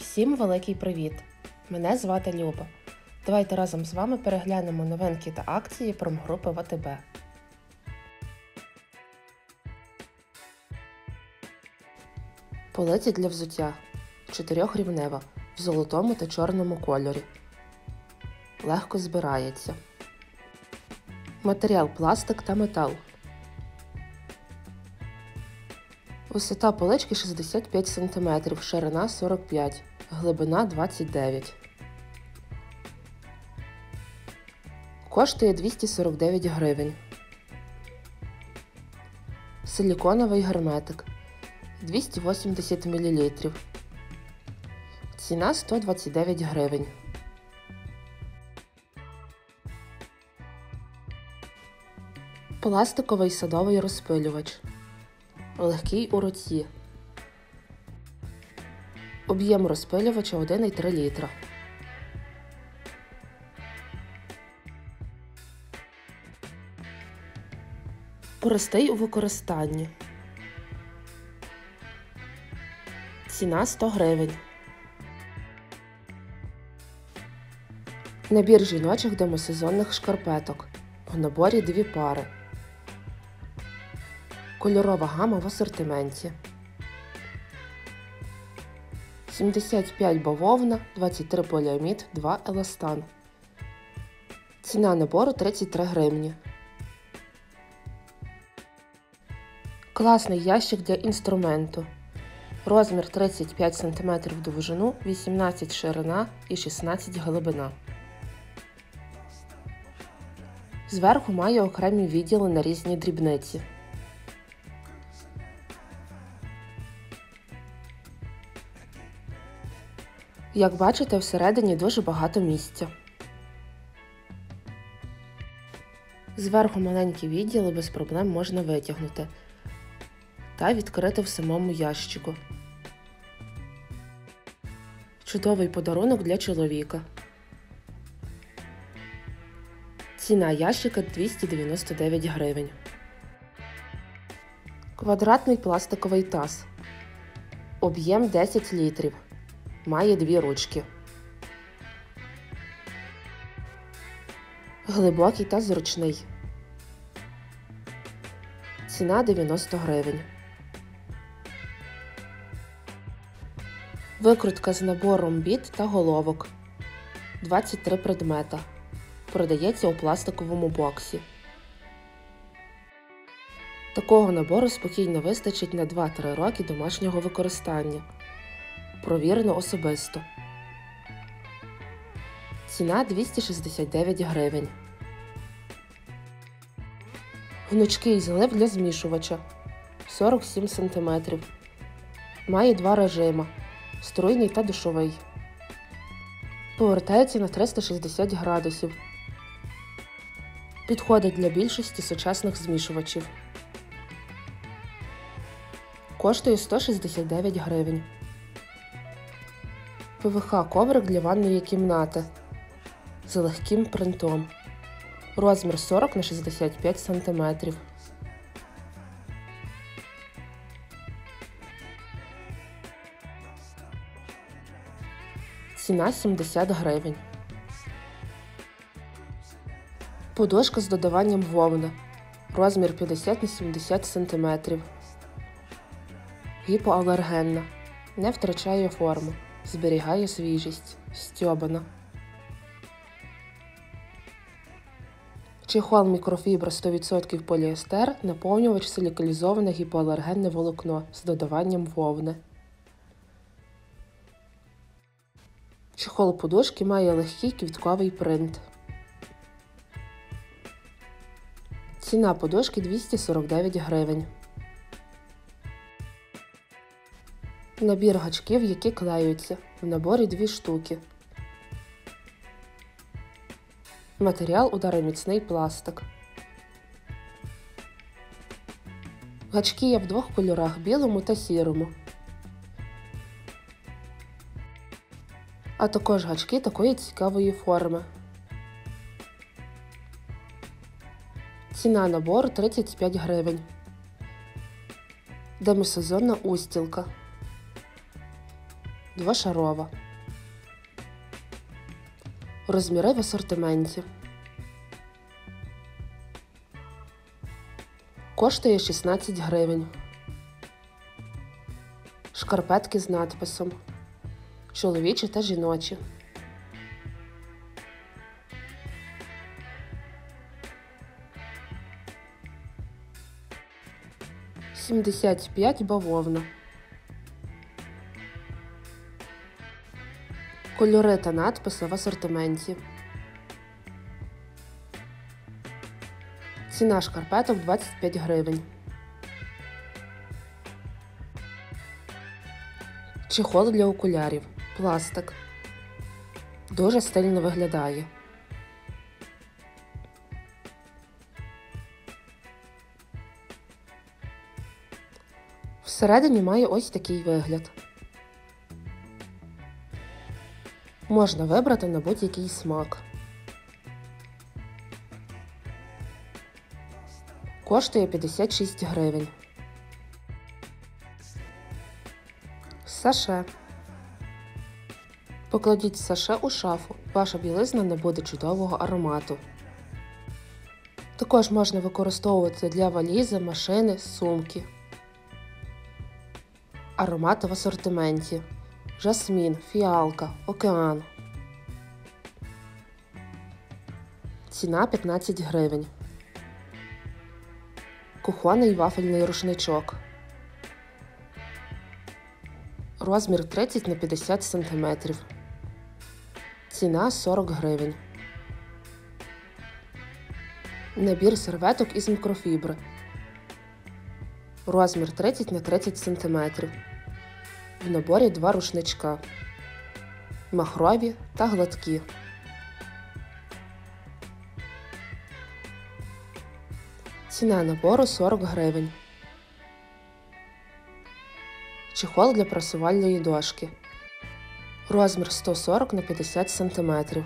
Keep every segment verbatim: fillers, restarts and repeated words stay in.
Всім великий привіт! Мене звати Люба. Давайте разом з вами переглянемо новинки та акції промгрупи В Т Б. Полиця для взуття чотирьохрівнева в золотому та чорному кольорі. Легко збирається. Матеріал пластик та метал. Висота полички шістдесят п'ять сантиметрів, ширина сорок п'ять, глибина двадцять дев'ять. Коштує двісті сорок дев'ять гривень. Силіконовий герметик двісті вісімдесят мілілітрів. Ціна сто двадцять дев'ять гривень. Пластиковий садовий розпилювач. Легкий у руці. Об'єм розпилювача один і три літра. Простий у використанні. Ціна сто гривень. Набір жіночих демосезонних шкарпеток. В наборі дві пари. Кольорова гама в асортименті. сімдесят п'ять бавовна, двадцять три поліамід, два еластан. Ціна набору тридцять три гривні. Класний ящик для інструменту. Розмір тридцять п'ять сантиметрів довжину, вісімнадцять ширина і шістнадцять глибина. Зверху має окремі відділи на різні дрібниці. Як бачите, всередині дуже багато місця. Зверху маленькі відділи без проблем можна витягнути та відкрити в самому ящику. Чудовий подарунок для чоловіка. Ціна ящика двісті дев'яносто дев'ять гривень. Квадратний пластиковий таз. Об'єм десять літрів. Має дві ручки. Глибокий та зручний. Ціна дев'яносто гривень. Викрутка з набором біт та головок. двадцять три предмета. Продається у пластиковому боксі. Такого набору спокійно вистачить на два-три роки домашнього використання. Провірено особисто. Ціна двісті шістдесят дев'ять гривень. Гнучкий злив для змішувача сорок сім сантиметрів. Має два режими – струйний та душовий. Повертається на триста шістдесят градусів. Підходить для більшості сучасних змішувачів. Коштує сто шістдесят дев'ять гривень. Пе ве ха коврик для ванної кімнати з легким принтом. Розмір сорок на шістдесят п'ять сантиметрів. Ціна сімдесят гривень. Подушка з додаванням вовни. Розмір п'ятдесят на сімдесят сантиметрів. Гіпоалергенна. Не втрачає форму. Зберігає свіжість. Стьобана. Чехол мікрофібра сто відсотків поліестер, наповнювач силікалізоване гіпоалергенне волокно з додаванням вовни. Чехол подушки має легкий квітковий принт. Ціна подушки двісті сорок дев'ять гривень. Набір гачків, які клеються. В наборі дві штуки. Матеріал удароміцний пластик. Гачки є в двох кольорах – білому та сірому. А також гачки такої цікавої форми. Ціна набору тридцять п'ять гривень. Демосезонна устілка. двошарова. Розміри в асортименті. Коштує шістнадцять гривень. Шкарпетки з надписом. Чоловічі та жіночі. сімдесят п'ять бавовна. Кольори та надписи в асортименті. Ціна шкарпеток двадцять п'ять гривень. Чехол для окулярів. Пластик. Дуже стильно виглядає. Всередині має ось такий вигляд. Можна вибрати на будь-який смак. Коштує п'ятдесят шість гривень. Саше. Покладіть саше у шафу. Ваша білизна набуде чудового аромату. Також можна використовувати для валізи, машини, сумки. Аромати в асортименті. Жасмін, фіалка, океан. Ціна п'ятнадцять гривень. Кухонний вафельний рушничок. Розмір тридцять на п'ятдесят сантиметрів. Ціна сорок гривень. Набір серветок із мікрофібри. Розмір тридцять на тридцять сантиметрів. В наборі два рушничка. Махрові та гладкі. Ціна набору сорок гривень. Чехол для прасувальної дошки. Розмір сто сорок на п'ятдесят сантиметрів.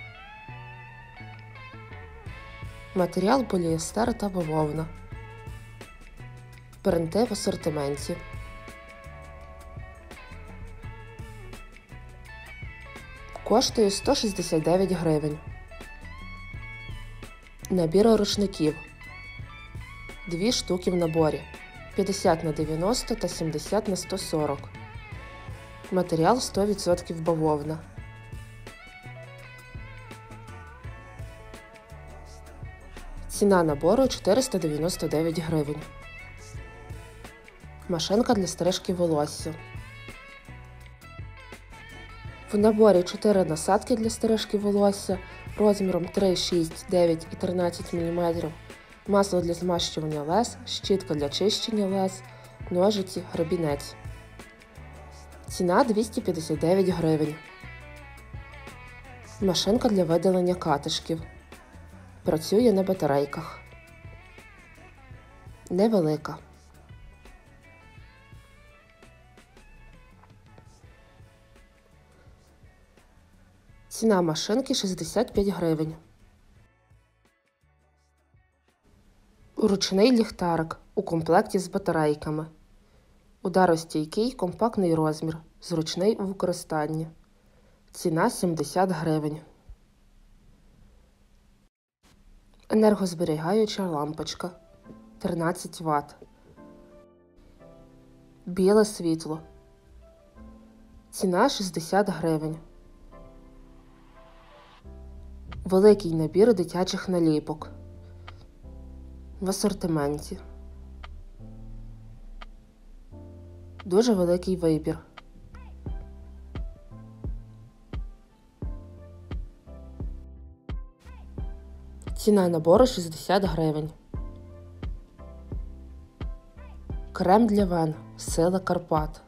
Матеріал поліестер та бавовна. Принти в асортименті. Коштує сто шістдесят дев'ять гривень. Набір рушників. Дві штуки в наборі. п'ятдесят на дев'яносто та сімдесят на сто сорок. Матеріал сто відсотків бавовна. Ціна набору чотириста дев'яносто дев'ять гривень. Машинка для стрижки волосся. В наборі чотири насадки для стрижки волосся розміром три, шість, дев'ять і тринадцять міліметрів, масло для змащування лез, щітка для чищення лез, ножиці, гребінець. Ціна двісті п'ятдесят дев'ять гривень. Машинка для видалення катишків. Працює на батарейках. Невелика. Ціна машинки шістдесят п'ять гривень. Ручний ліхтарик у комплекті з батарейками. Ударостійкий компактний розмір, зручний у використанні. Ціна сімдесят гривень. Енергозберігаюча лампочка тринадцять ватт. Біле світло. Ціна шістдесят гривень. Великий набір дитячих наліпок. В асортименті. Дуже великий вибір. Ціна набору шістдесят гривень. Крем для вен Сила Карпат.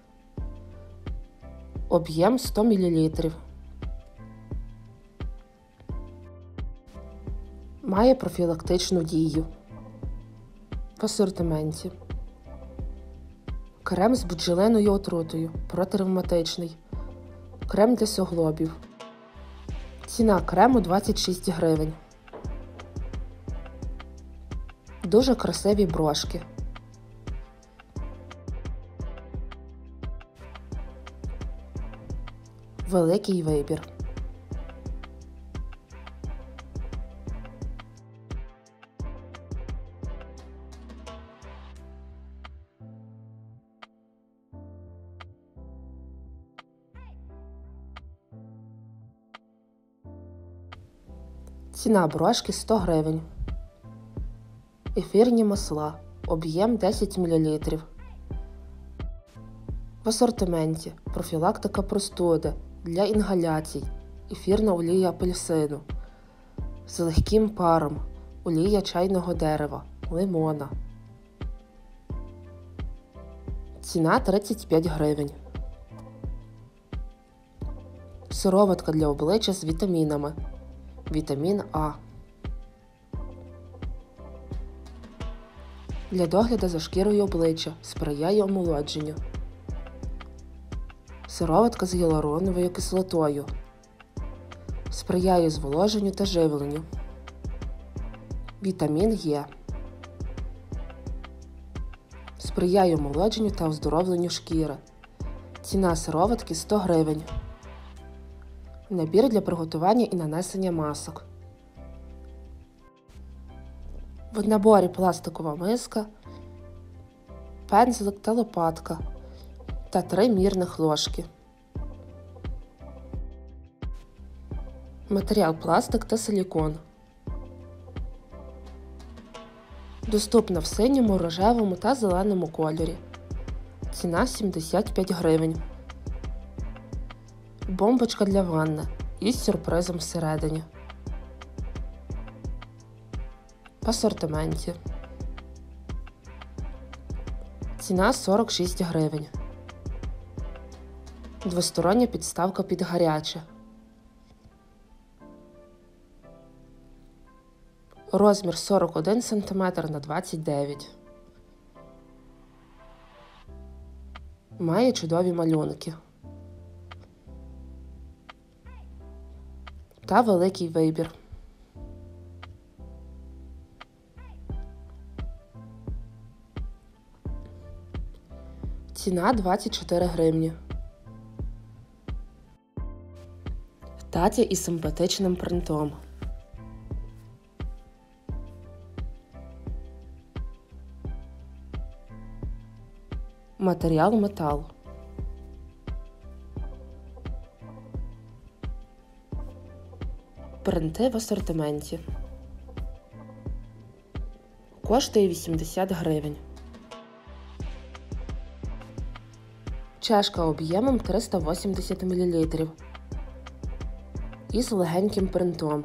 Об'єм сто мілілітрів. Має профілактичну дію. В асортименті. Крем з бджолиною отрутою, протиревматичний. Крем для суглобів. Ціна крему двадцять шість гривень. Дуже красиві брошки. Великий вибір. Ціна брошки сто гривень. Ефірні масла. Об'єм десять мілілітрів. В асортименті профілактика простуди для інгаляцій, ефірна олія апельсину, з легким паром, олія чайного дерева, лимона. Ціна тридцять п'ять гривень. Сироватка для обличчя з вітамінами. Вітамін А. Для догляду за шкірою обличчя, сприяє омолодженню. Сироватка з гіалуроновою кислотою. Сприяє зволоженню та живленню. Вітамін Е. Сприяє омолодженню та оздоровленню шкіри. Ціна сироватки сто гривень. Набір для приготування і нанесення масок. В наборі пластикова миска, пензлик та лопатка та три мірних ложки. Матеріал пластик та силікон. Доступна в синьому, рожевому та зеленому кольорі. Ціна сімдесят п'ять гривень. Бомбочка для ванни із сюрпризом всередині. В асортименті. Ціна сорок шість гривень. Двостороння підставка під гаряче. Розмір сорок один сантиметр на двадцять дев'ять. Має чудові малюнки. Та великий вибір. Ціна двадцять чотири гривні. В таці із симпатичним принтом. Матеріал метал. Принти в асортименті. Коштує вісімдесят гривень. Чашка об'ємом триста вісімдесят мілілітрів. Із легеньким принтом.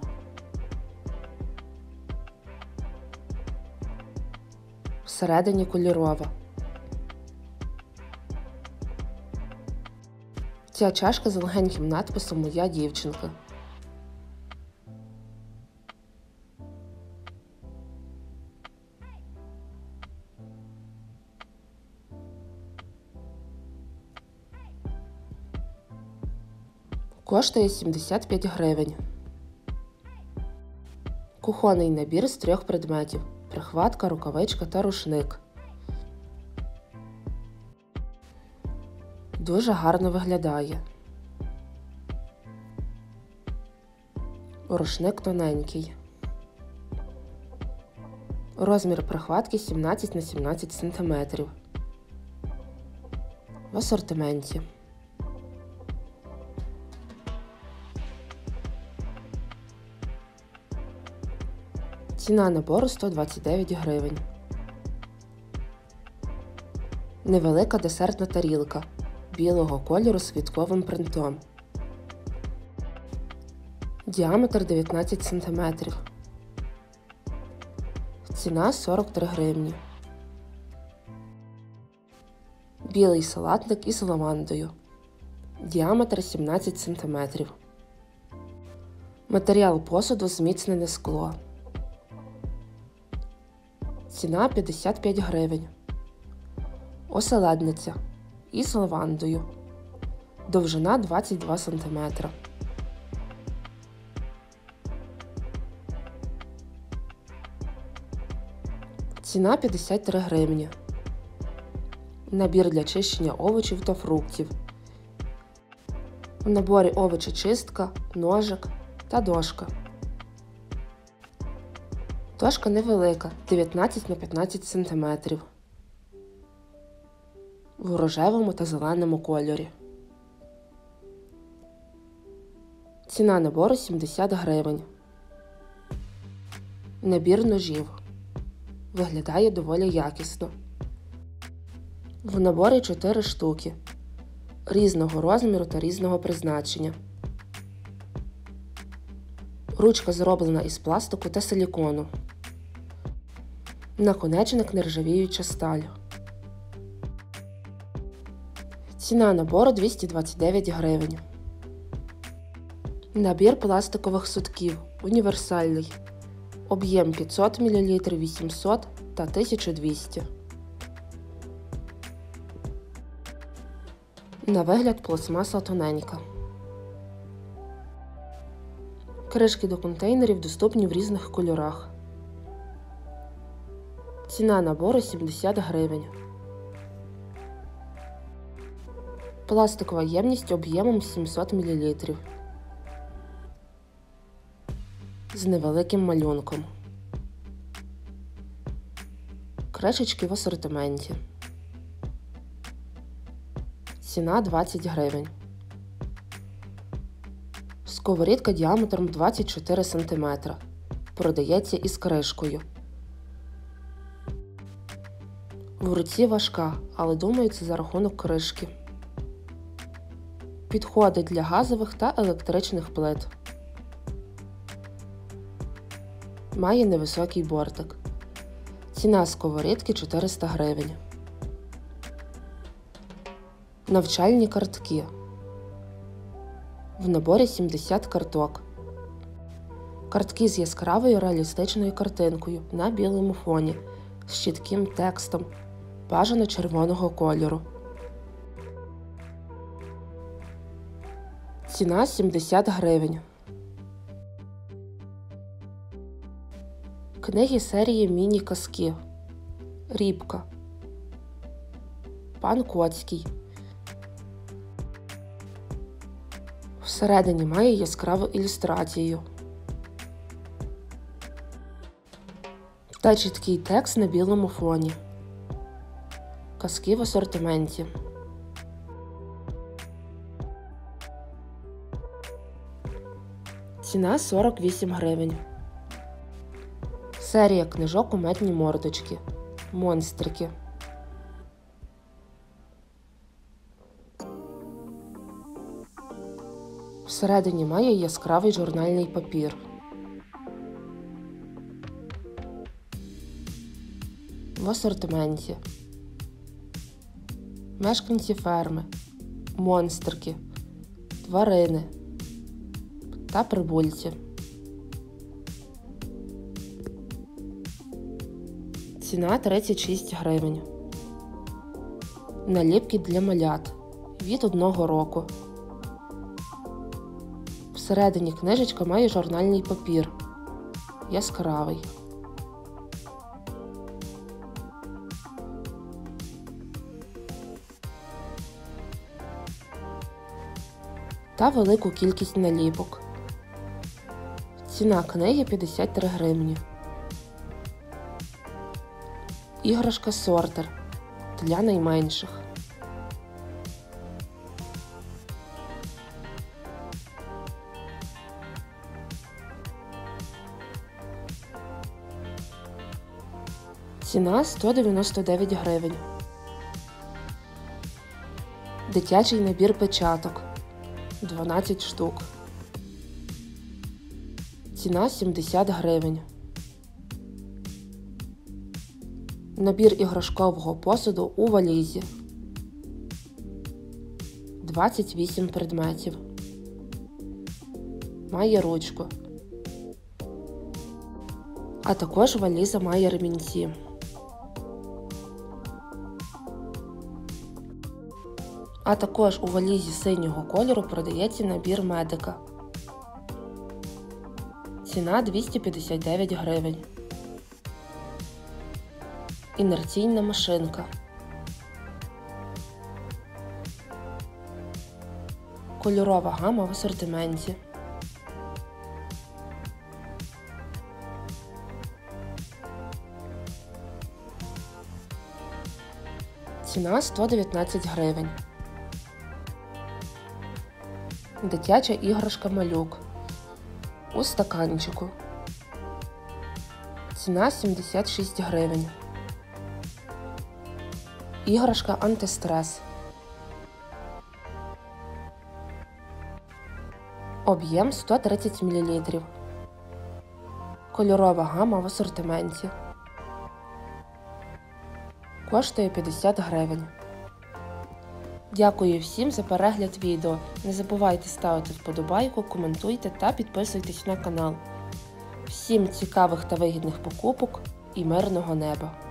Всередині кольорова. Ця чашка з легеньким надписом «Моя дівчинка». Коштує сімдесят п'ять гривень. Кухонний набір з трьох предметів. Прихватка, рукавичка та рушник. Дуже гарно виглядає. Рушник тоненький. Розмір прихватки сімнадцять на сімнадцять сантиметрів. В асортименті. Ціна набору сто двадцять дев'ять гривень. Невелика десертна тарілка білого кольору з квітковим принтом. Діаметр дев'ятнадцять сантиметрів. Ціна сорок три гривні. Білий салатник із лавандою. Діаметр сімнадцять сантиметрів. Матеріал посуду зміцнене скло. Ціна п'ятдесят п'ять гривень. Оселедниця із лавандою. Довжина двадцять два сантиметри. Ціна п'ятдесят три гривні. Набір для чищення овочів та фруктів. В наборі овочечистка, ножик та дошка. Дошка невелика, дев'ятнадцять на п'ятнадцять сантиметрів. В рожевому та зеленому кольорі. Ціна набору сімдесят гривень. Набір ножів. Виглядає доволі якісно. В наборі чотири штуки. Різного розміру та різного призначення. Ручка зроблена із пластику та силікону. Наконечник нержавіюча сталь. Ціна набору двісті двадцять дев'ять гривень. Набір пластикових сутків. Універсальний. Об'єм п'ятсот мілілітрів, вісімсот та тисяча двісті. На вигляд пластмаса тоненька. Кришки до контейнерів доступні в різних кольорах. Ціна набору сімдесят гривень. Пластикова ємність об'ємом сімсот мілілітрів. З невеликим малюнком. Кришечки в асортименті. Ціна двадцять гривень. Сковорідка діаметром двадцять чотири сантиметри. Продається із кришкою. В руці важка, але думаю, це за рахунок кришки. Підходить для газових та електричних плит. Має невисокий бортик. Ціна сковорідки чотириста гривень. Навчальні картки. В наборі сімдесят карток. Картки з яскравою реалістичною картинкою на білому фоні з чітким текстом, бажано червоного кольору. Ціна сімдесят гривень. Книги серії міні-казки. Рібка. Пан Коцький. Всередині має яскраву ілюстрацію та чіткий текст на білому фоні. Казки в асортименті. Ціна сорок вісім гривень. Серія книжок «Кумедні мордочки». Монстрики. Всередині має яскравий журнальний папір. В асортименті. Мешканці ферми. Монстрики. Тварини. Та прибульці. Ціна тридцять шість гривень. Наліпки для малят. Від одного року. Всередині книжечка має журнальний папір. Яскравий. Та велику кількість наліпок. Ціна книги п'ятдесят три гривні. Іграшка сортер для найменших. Ціна сто дев'яносто дев'ять гривень. Дитячий набір печаток дванадцять штук. Ціна сімдесят гривень. Набір іграшкового посуду у валізі. двадцять вісім предметів. Має ручку. А також валіза має ремінці. А також у валізі синього кольору продається набір медика. Ціна двісті п'ятдесят дев'ять гривень. Інерційна машинка. Кольорова гама в асортименті. Ціна сто дев'ятнадцять гривень. Дитяча іграшка малюк у стаканчику. Ціна сімдесят шість гривень. Іграшка антистрес. Об'єм сто тридцять мілілітрів. Кольорова гама в асортименті. Коштує п'ятдесят гривень. Дякую всім за перегляд відео. Не забувайте ставити вподобайку, коментуйте та підписуйтесь на канал. Всім цікавих та вигідних покупок і мирного неба!